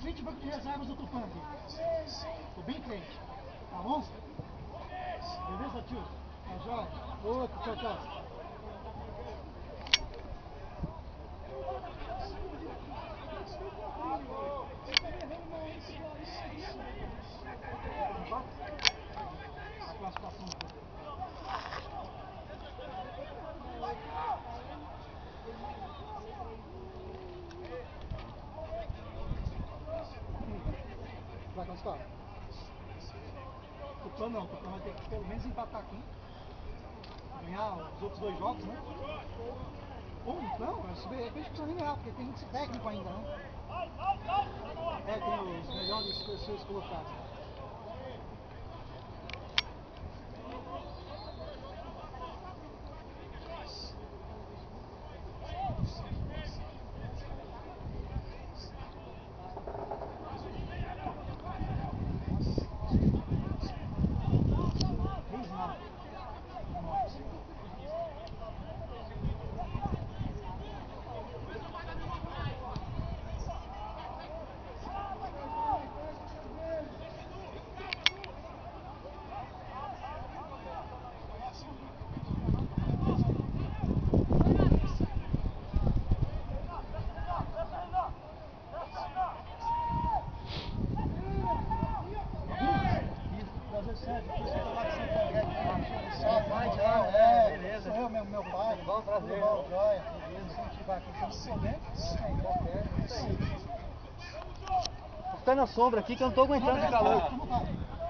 frente do banco de reservas do Tupã aqui. Tô bem quente. Tá bom? Beleza, tio? Tá jóia? Outro, tchau, tchau. A classificação do jogo. Vai classificar? Tupã não, Tupã vai ter que pelo menos empatar aqui. Ganhar os outros dois jogos, né? Não, esse de repente precisa nem ganhar, porque tem esse técnico ainda, né? É, tem os melhores terceiros colocados. Meu pai, bom, prazer. Bom, joia, incentivar aqui, se não souber, Vou ficar na sombra aqui que eu não tô aguentando o calor.